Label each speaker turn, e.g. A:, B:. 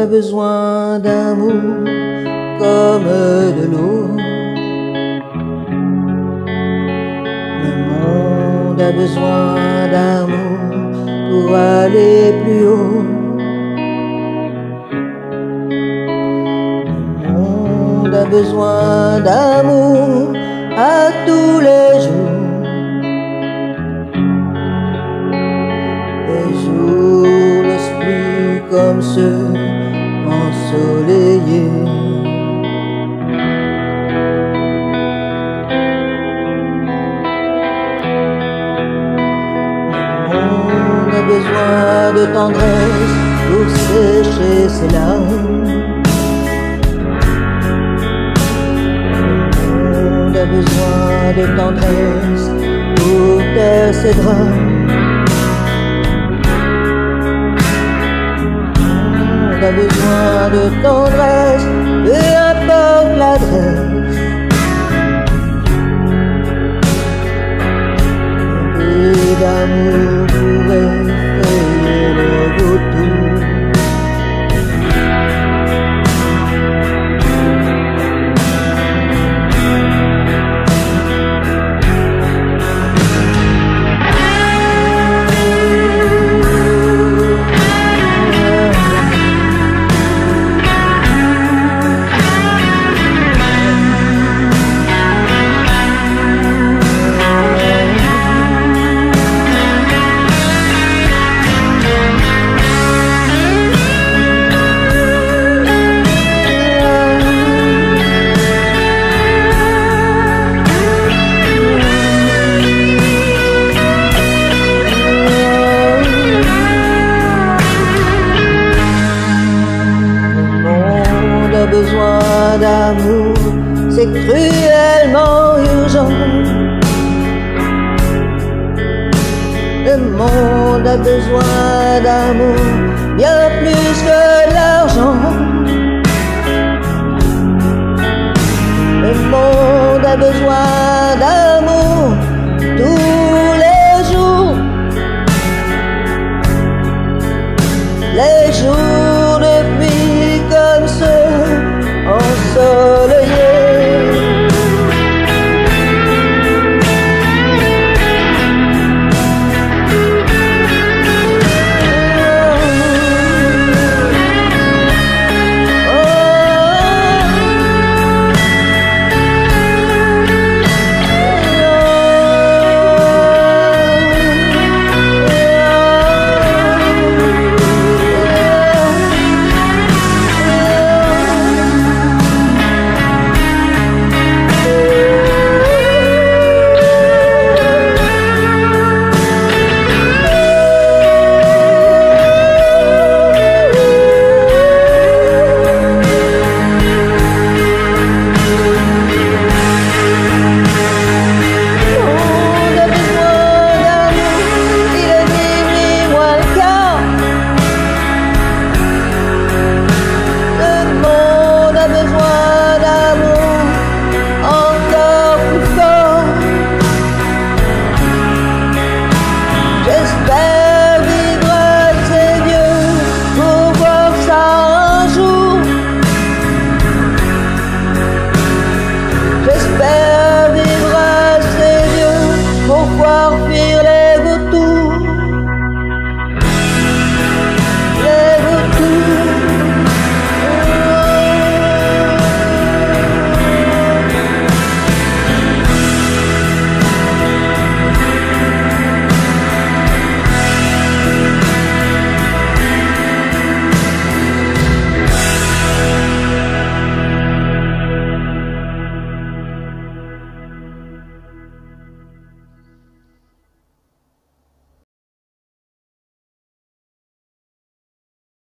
A: besoin d'amour comme de l'eau. Le monde a besoin d'amour pour aller plus haut. Le monde a besoin d'amour à tous les jours. Les jours laissent plus comme ceux ensoleillés. On a besoin de tendresse pour sécher ses larmes. On a besoin de tendresse pour taire ses drames. On a besoin de tendresse, peu importe l'adresse. Un peu d'amour pourrait frayer le vautour. Besoin d'amour, c'est cruellement urgent. Le monde a besoin d'amour, bien plus que l'argent. Le monde a besoin